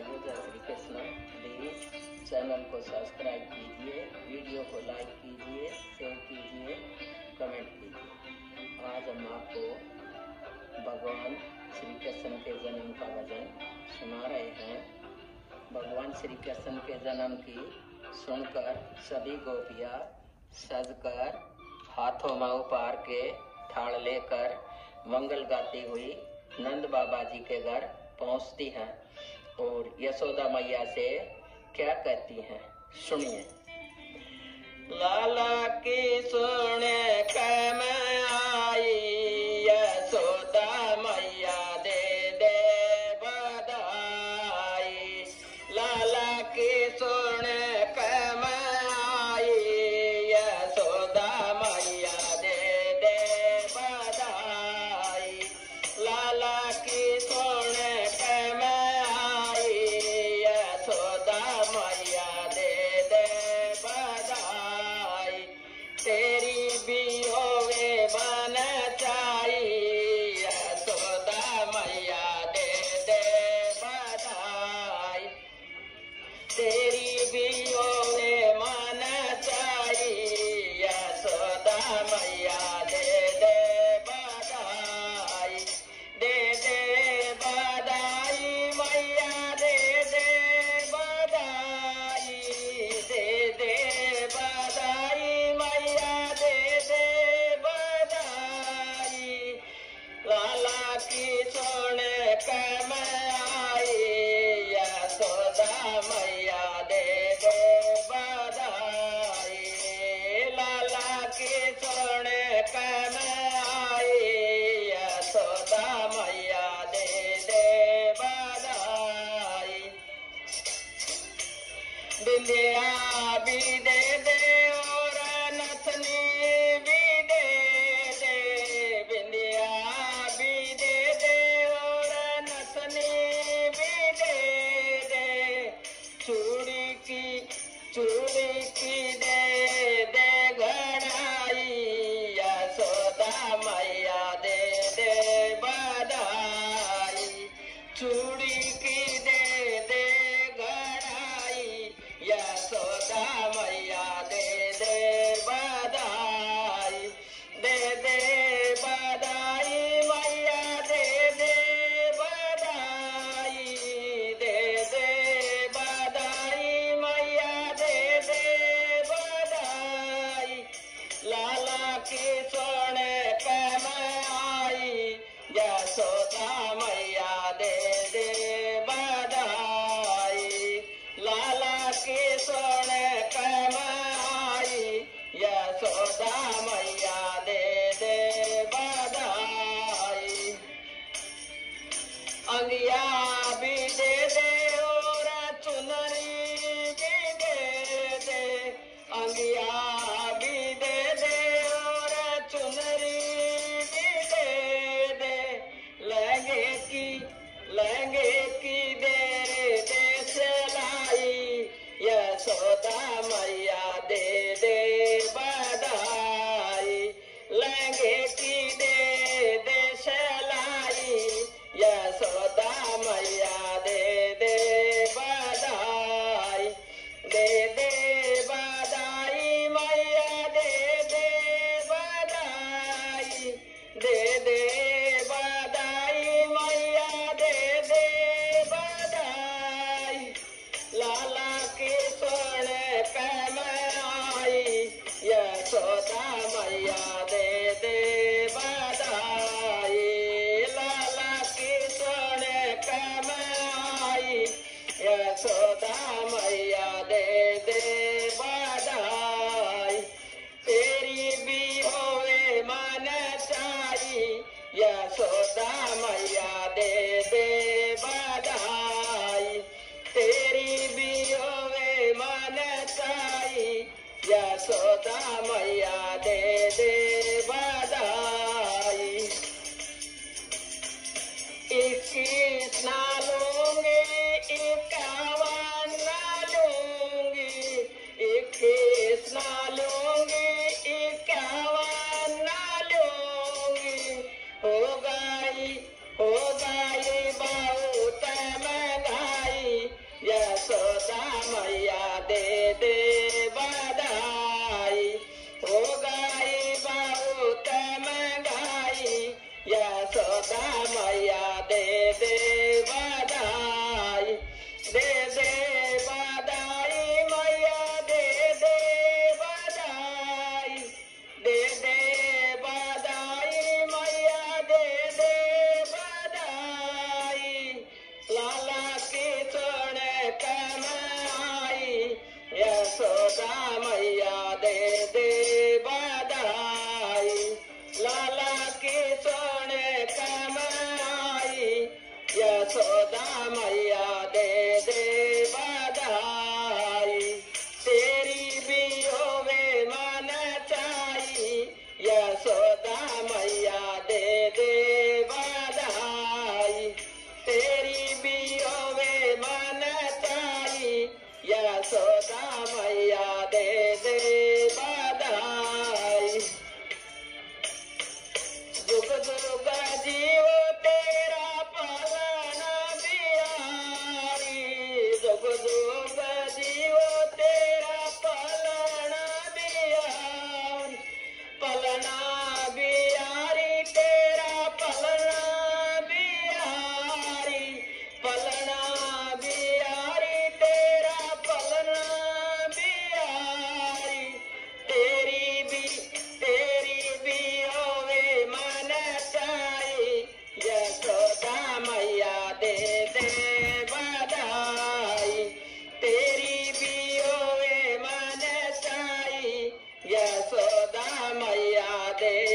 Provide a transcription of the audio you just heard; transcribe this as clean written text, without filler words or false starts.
भाइयों, जय Shri Krishna. Please channel को सब्सक्राइब कीजिए, वीडियो को लाइक कीजिए, शेयर कीजिए, कमेंट कीजिए। आज हम आपको भगवान श्री कृष्ण के जन्म का भजन सुना रहे हैं। भगवान श्री कृष्ण के जन्म की सुनकर सभी गोपियाँ सजकर हाथों में उपहार के थाल लेकर मंगल गाती हुई नंद बाबा जी के घर पहुंचती हैं और यशोदा मैया से क्या कहती हैं, सुनिए। लाला की सुन कम आई, यशोदा मैया दे दे बधाई। लाला की सुन कम आई, यशोदा मैया दे दे बधाई। लाला की सुन कम आई, यशोदा मैया दे दे बधाई। तेरी भी होवे बन चाई, यशोदा मैया दे दे बधाई। तेरी भी होवे मन चाई, यशोदा मैया दे दे बधाई। दे दे बधाई मैया दे दे बधाई। दे दे बधाई मैया दे दे बधाई। लाला की सुन कम आई, यशोदा मैया दे दे बधाई। लाला की सुन कम आई, यशोदा मैया दे दे बधाई। बिंदिया भी दे दे और नथनी भी दे दे। बिंदिया भी दे दे और नथनी भी दे दे। चूड़ी की दे दे घड़ाई, यशोदा मैया दे दे बधाई। चूड़ी की दे दे घड़ाई, यशोदा मैया दे दे बधाई। दे दे बधाई मैया दे दे बधाई। दे दे बधाई मैया दे दे बधाई। लाला की सुन कम आई, यशोदा मैया दे दे बधाई। लाला की सुन कम आई, यशोदा मैया दे दे बधाई। अंगिया भी दे दे और चुनरी भी दे दे। अंगिया भी दे दे और चुनरी भी दे दे। लहंगे की दे दे सिलाई, यशोदा मैया दे दे बधाई। लहंगे की दे दे सिलाई, यशोदा मैया दे दे बधाई। दे दे बधाई मैया दे दे बधाई। दे दे बधाई मैया दे दे बधाई। लाला की सुन कम आई, यशोदा मैया दे दे बधाई। लाला की सुन कम आई, यशोदा मैया दे दे बधाई। तेरी भी होवे मन चाई, यशोदा मैया दे दे बधाई। तेरी भी होवे मन चाई, यशोदा मैया दे दे बधाई। 21 ना लूंगी, 51 ना लूंगी। 21 ना लूंगी, 51 ना लूंगी। हो गई बहुत महंगाई, यशोदा मैया दे